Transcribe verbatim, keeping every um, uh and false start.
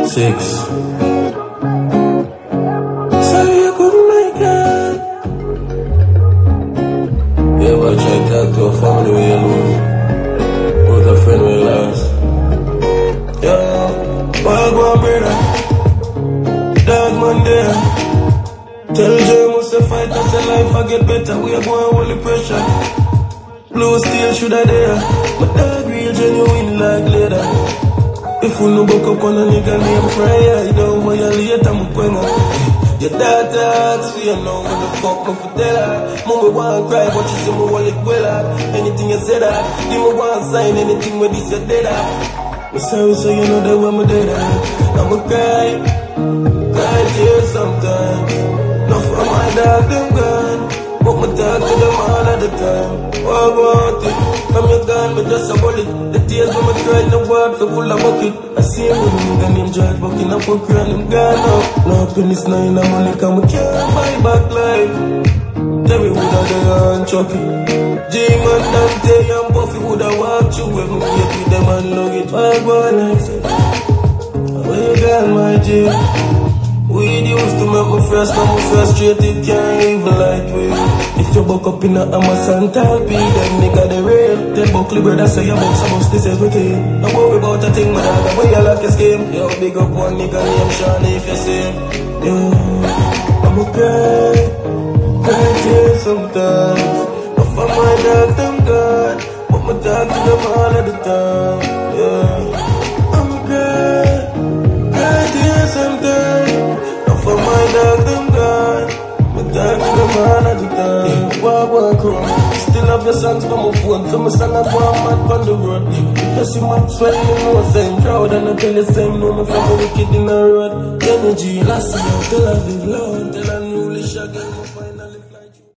Six. Sorry you couldn't make it. You ever tried to talk to a family where you lose? Or with a friend where you lost? Yo, why go on, brother? Dog man there. Tell Joe must have fight us a life I get better. We are going holy pressure. Blue steel should I dare. But dog real genuine like leather. If you no buck up on a nigga named Fryer, you don't violate I'm a penga. Your dad asks for you know what the fuck me for tell her. Mama want cry but she say me want it well her. Anything you say that, you me want sign anything with this you dead her. Me sorry so you know that when me dead her. I'm a cry, cry tears sometimes. Not for my dog them gone, but me talk to them all of the time. What about it? From your gun, me just a bullet. The tears when me cry in the world so full of bucket. I see him with a nigga named George Bucking up for crying him gone now. No pennies, no in the money, come we can't buy back life. Tell me would I there and Chucky J-Man, Dante and Buffy would I walk you when we get with them and lug it. What about like say, where you gone my J? Weed used to make me first, now me frustrated, can't even like we. If you buck up in a Amazon tall P, them nigga the real. Tell Buckley brother say you box about this everything. Don't worry about a thing, my dog, the way you like his game. Yo, big up one nigga named Sean if you see him. Yo, I'm a cry, cry tears sometimes. Not for my dog, them gone, but my dog to them all of the time. Yeah, I'm a cry, cry tears sometimes. For my dog, them gone. My dog, them all of the time. Walk, walk around. Still have your songs on my phone. So my son, I go mad on the road. If you see my swell, you know same proud. And I tell you same, no, my family wicked in the road. Energy, last year, till I live low. Till I newly shaggy.